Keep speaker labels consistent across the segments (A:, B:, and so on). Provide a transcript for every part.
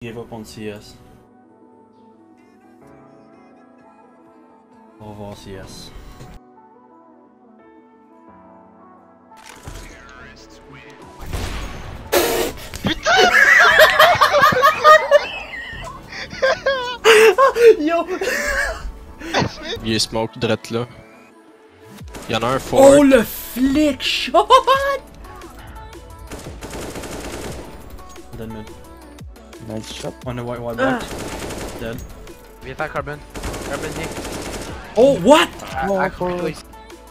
A: Gave up on CS. Au revoir CS. Yo!
B: Il est smoke drette là. Il y en a un fort.
A: Oh le flick shot! Donne-moi.
C: Nice shot.
A: On a white box. Dead.
D: Viens faire Carbon. Carbon, viens.
A: Oh what?
D: Accroche-toi ici.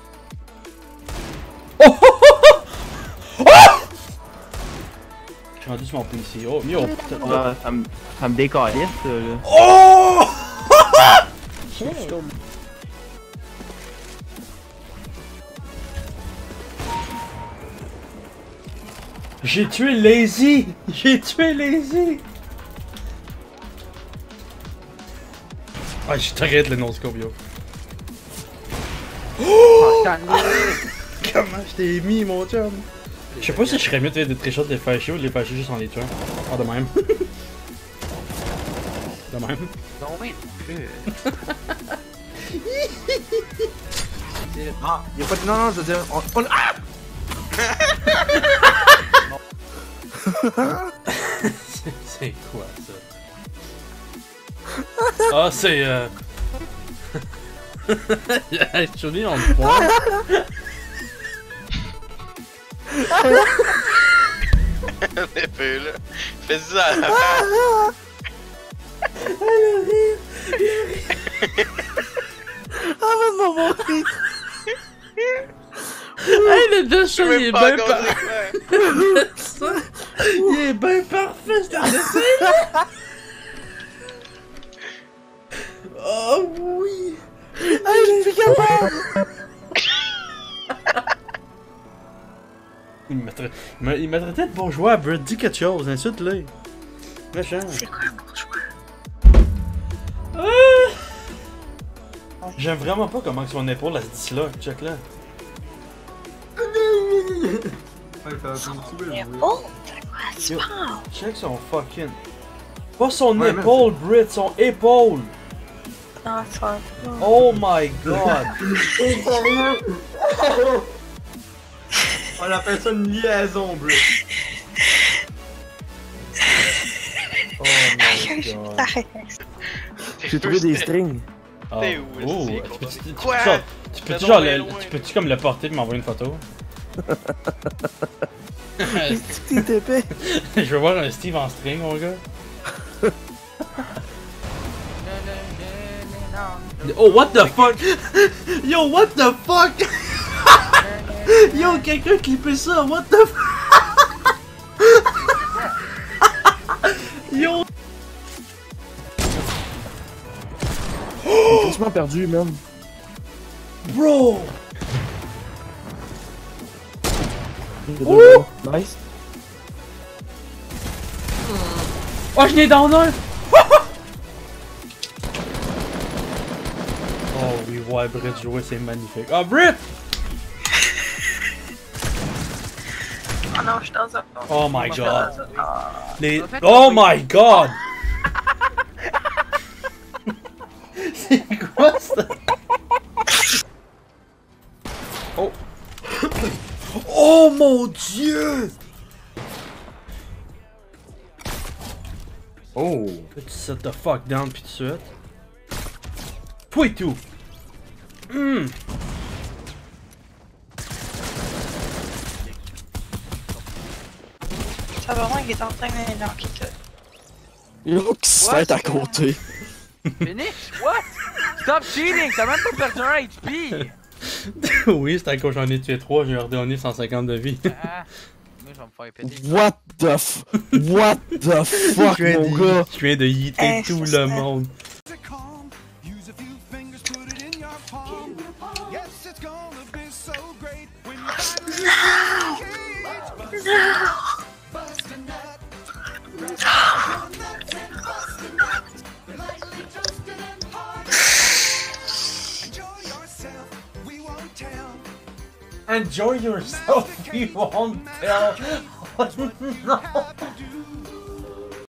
A: Oh! Oh! Je suis rendu sur mon PC. Oh, yo!
C: Ah, ça me décalisse, ça, là.
A: Oh! J'ai tué Lazy! J'ai tué Lazy! Ah, je t'arrête le no-scope, yo. Oh! Comment je t'ai mis, mon chum? Je sais pas si je serais mieux de faire des trichots de les faire chier ou de les faire chier juste en les tuant. Ah, de même. De même.
D: Non, mais. Ah, y'a pas de. Non, non, je veux dire. Ah!
A: C'est quoi ça? Ah, c'est Je suis mis en point.
E: Un peu là. Fais ça à la fin.
A: Le rire!
C: Ah, mais non, mon rire!
A: Hey, le dessin, il est bien parfait!
E: parfait.
A: Il est bien parfait, ce dessin-là! Oh oui!
C: Ah, je suis capable!
A: Il m'a traité de bourgeois, bro. Dis quelque chose, insulte-le. Méchant.
F: C'est quoi un bourgeois?
A: J'aime vraiment pas comment son épaule elle se disloque, check là.
F: Oh, c'est quoi tu parles?
A: Check son fucking. Pas son épaule, Brit, son épaule!
F: Non, c'est pas.
A: Oh my god!
C: On appelle ça une liaison, bro.
A: Oh my god.
C: J'ai trouvé des strings.
A: Ah,
E: T'es où,
A: oh,
E: c'est
A: quoi? Tu peux-tu genre tu peux-tu comme le porter et m'envoyer une photo?
C: C'est t'es épais.
A: Je veux voir un Steve en string, mon gars. Oh, what the fuck? Yo, what the fuck? Yo, quelqu'un clippé ça, what the fuck? Yo!
C: J'ai quasiment perdu, man.
A: Bro!
C: Oh! Nice.
A: Oh, je n'ai dans un! Oh oui, ouais, Brit jouer, c'est magnifique. Ah, Brit!
F: Oh non, je suis dans un.
A: Oh my god. Les...
D: En fait,
A: Oh my god! C'est quoi ça? Oh! Oh mon dieu! Oh! Peux-tu set the fuck down pis tout de suite? Toi et tout!
F: Ça va vraiment qu'il est en train de knocker tout.
C: Yo, qui se fait à côté.
D: Finish? What? Stop cheating! T'as même pas perdu un HP!
A: Oui, c'est à cause j'en ai tué 3, j'ai redonné 150 de vie.
D: Ah, moi je vais me faire péter.
C: What the fuck, mon gars?
A: Je viens de yeeter tout le monde. Enjoy yourself, we won't tell. Oh, no.